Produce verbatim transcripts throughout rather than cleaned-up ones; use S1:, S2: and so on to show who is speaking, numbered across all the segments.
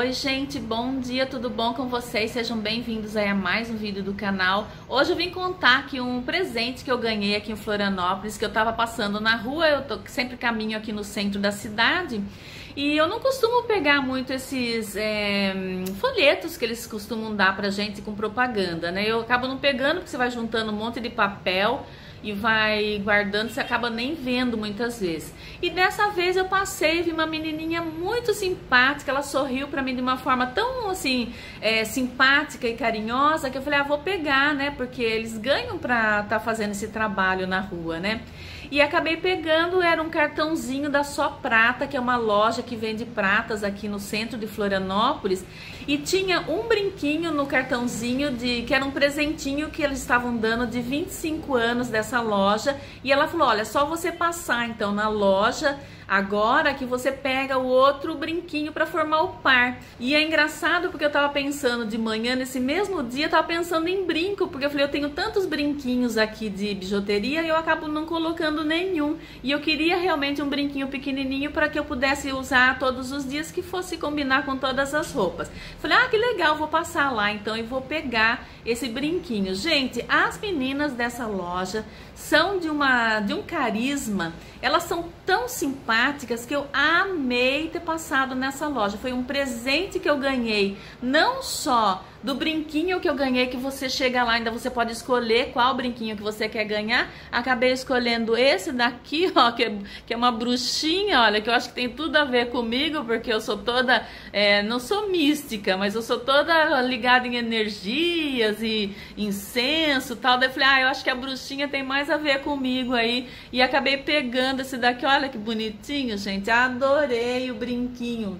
S1: Oi gente, bom dia, tudo bom com vocês? Sejam bem-vindos aí a mais um vídeo do canal. Hoje eu vim contar aqui um presente que eu ganhei aqui em Florianópolis, que eu tava passando na rua, eu tô, sempre caminho aqui no centro da cidade. E eu não costumo pegar muito esses é, folhetos que eles costumam dar pra gente com propaganda, né? Eu acabo não pegando porque você vai juntando um monte de papel e vai guardando, você acaba nem vendo muitas vezes. E dessa vez eu passei e vi uma menininha muito simpática, ela sorriu pra mim de uma forma tão assim, é, simpática e carinhosa, que eu falei, ah, vou pegar, né? Porque eles ganham pra estar tá fazendo esse trabalho na rua, né? E acabei pegando, era um cartãozinho da Só Prata, que é uma loja que vende pratas aqui no centro de Florianópolis. E tinha um brinquinho no cartãozinho, de que era um presentinho que eles estavam dando de vinte e cinco anos dessa loja. E ela falou, olha, só você passar então na loja agora que você pega o outro brinquinho para formar o par. E é engraçado porque eu tava pensando de manhã, nesse mesmo dia, eu tava pensando em brinco, porque eu falei, eu tenho tantos brinquinhos aqui de bijuteria e eu acabo não colocando nenhum. E eu queria realmente um brinquinho pequenininho para que eu pudesse usar todos os dias, que fosse combinar com todas as roupas. Falei, ah, que legal, vou passar lá então e vou pegar esse brinquinho. Gente, as meninas dessa loja são de, uma, de um carisma, elas são tão simpáticas que eu amei ter passado nessa loja. Foi um presente que eu ganhei, não só do brinquinho que eu ganhei, que você chega lá, ainda você pode escolher qual brinquinho que você quer ganhar. Acabei escolhendo esse daqui, ó, que é, que é uma bruxinha, olha, que eu acho que tem tudo a ver comigo, porque eu sou toda, é, não sou mística, mas eu sou toda ligada em energias e incenso e tal. Daí eu falei, ah, eu acho que a bruxinha tem mais a ver comigo aí, e acabei pegando esse daqui, olha que bonitinho, gente, adorei o brinquinho.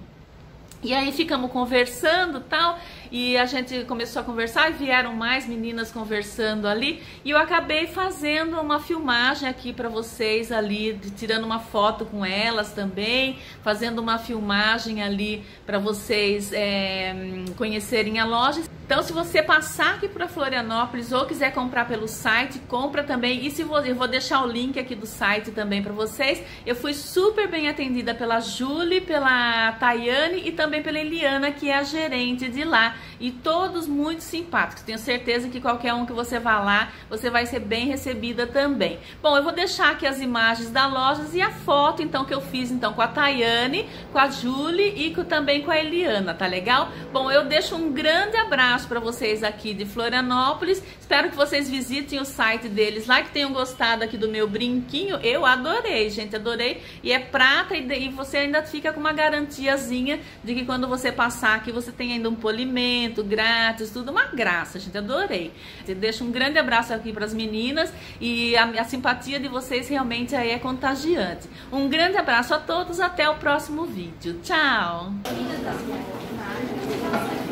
S1: E aí ficamos conversando tal, e a gente começou a conversar e vieram mais meninas conversando ali, e eu acabei fazendo uma filmagem aqui para vocês ali, de, tirando uma foto com elas também, fazendo uma filmagem ali para vocês é, conhecerem a loja. Então, se você passar aqui para Florianópolis ou quiser comprar pelo site, compra também. E se vou, eu vou deixar o link aqui do site também para vocês. Eu fui super bem atendida pela Julie, pela Tayane e também pela Eliana, que é a gerente de lá. E todos muito simpáticos. Tenho certeza que qualquer um que você vá lá, você vai ser bem recebida também. Bom, eu vou deixar aqui as imagens da loja e a foto então que eu fiz então com a Tayane, com a Julie e com, também com a Eliana, tá legal? Bom, eu deixo um grande abraço para vocês aqui de Florianópolis. Espero que vocês visitem o site deles lá, que tenham gostado aqui do meu brinquinho. Eu adorei, gente, adorei. E é prata e, e você ainda fica com uma garantiazinha de que quando você passar aqui você tem ainda um polimento grátis, tudo uma graça, gente, adorei. Eu deixo um grande abraço aqui para as meninas e a, a simpatia de vocês realmente aí é contagiante. Um grande abraço a todos, até o próximo vídeo. Tchau!